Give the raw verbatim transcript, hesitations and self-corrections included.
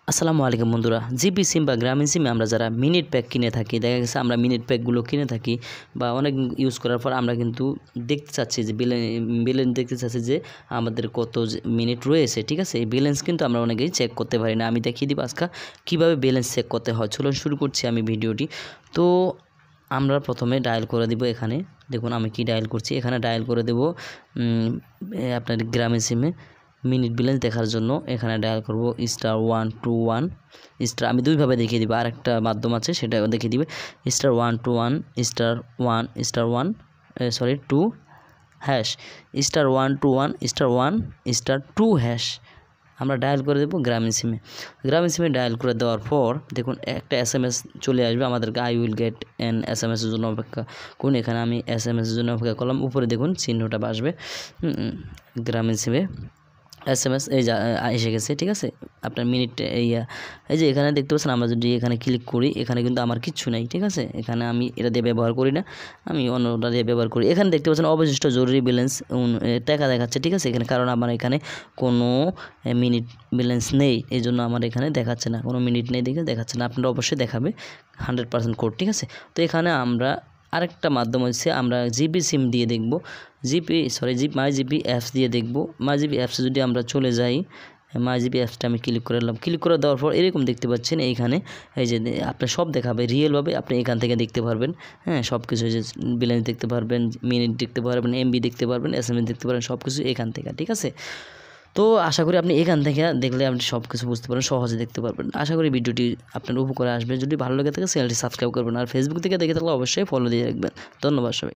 আসসালামু আলাইকুম বন্ধুরা, জিপি সিম বা গ্রামীণ সিমে আমরা যারা মিনিট প্যাক কিনে থাকি, দেখা গেছে আমরা মিনিট প্যাকগুলো কিনে থাকি বা অনেক ইউজ করার পর আমরা কিন্তু দেখতে চাচ্ছি যে ব্যালেন্স দেখতে চাচ্ছি যে আমাদের কত মিনিট রয়েছে। ঠিক আছে, এই ব্যালেন্স কিন্তু আমরা অনেকেই চেক করতে পারি না। আমি দেখিয়ে দিব আজকে কীভাবে ব্যালেন্স চেক করতে হয়। চলুন শুরু করছি আমি ভিডিওটি। তো আমরা প্রথমে ডায়াল করে দিব। এখানে দেখুন আমি কি ডায়াল করছি, এখানে ডায়াল করে দেব আপনার গ্রামীণ সিমে মিনিট ব্যালেন্স দেখার জন্য। এখানে ডায়াল করব star one two one star, আমি দুইভাবে দেখিয়ে দিব, আর একটা মাধ্যম আছে সেটা দেখিয়ে দিবে। Star one two one star one star one sorry two hash star one two one star one star two hash আমরা ডায়াল করে দেবো গ্রামীণ সিমে। গ্রামীণ সিমে ডায়াল করে দেওয়ার পর দেখুন একটা এস এম এস চলে আসবে আমাদেরকে, I will get an S M এসের জন্য অপেক্ষা করুন। এখানে আমি এস এম এসের জন্য অপেক্ষা করলাম। উপরে দেখুন চিহ্নটা আসবে গ্রামীণ সিমে এস এম এস এই যা এসে গেছে। ঠিক আছে, আপনার মিনিট এই এই যে এখানে দেখতে পাচ্ছেন, আমরা যদি এখানে ক্লিক করি এখানে কিন্তু আমার কিচ্ছু নেই। ঠিক আছে, এখানে আমি এটা দিয়ে ব্যবহার করি না, আমি অন্যটা দিয়ে ব্যবহার করি। এখানে দেখতে পাচ্ছেন অবশিষ্ট জরুরি ব্যালেন্স টাকা দেখাচ্ছে। ঠিক আছে, এখানে কারণ আমার এখানে কোনো মিনিট ব্যালেন্স নেই, এই জন্য আমার এখানে দেখাচ্ছে না, কোনো মিনিট নেই দেখে দেখাচ্ছে না। আপনারা অবশ্যই দেখাবে হান্ড্রেড পার্সেন্ট কোড। ঠিক আছে, তো এখানে আমরা আরেকটা মাধ্যম হচ্ছে আমরা জিপি সিম দিয়ে দেখব, জিপি সরি জিপ মাই জিপি অ্যাপস দিয়ে দেখব। মাই জিপি অ্যাপসে যদি আমরা চলে যাই, মাই জিপি অ্যাপসটা আমি ক্লিক করে নিলাম। ক্লিক করে দেওয়ার পর এরকম দেখতে পাচ্ছেন, এইখানে এই যে আপনার সব দেখাবে রিয়েলভাবে, আপনি এখান থেকে দেখতে পারবেন। হ্যাঁ, সব কিছু যে ব্যালেন্স দেখতে পারবেন, মিনিট দেখতে পারবেন, এমবি দেখতে পারবেন, এস এম এস দেখতে পারবেন, সব কিছু এখান থেকে। ঠিক আছে, তো আশা করি আপনি এখান থেকে দেখলে আপনি সব কিছু বুঝতে পারবেন, সহজে দেখতে পারবেন। আশা করি ভিডিওটি আপনার উপকারে আসবে। যদি ভালো লাগে থাকে চ্যানেলটি সাবস্ক্রাইব করবেন, আর ফেসবুক থেকে দেখে থাকলে অবশ্যই ফলো দিয়ে রাখবেন। ধন্যবাদ সবাই।